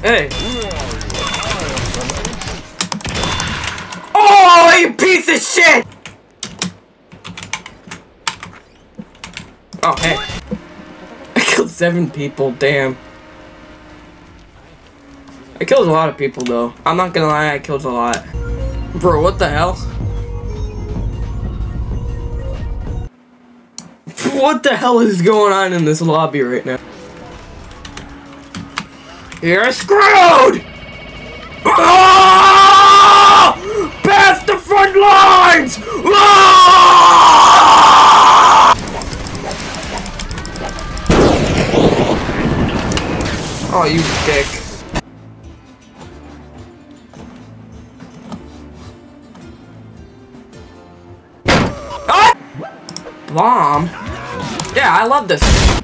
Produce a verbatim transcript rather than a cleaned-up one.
Hey. Oh, you piece of shit! Oh, hey. I killed seven people, damn. I killed a lot of people, though. I'm not gonna lie, I killed a lot. Bro, what the hell? What the hell is going on in this lobby right now? You're screwed! Ah! Past the front lines! Ah! Oh, you dick. Ah! Bomb? Yeah, I love this.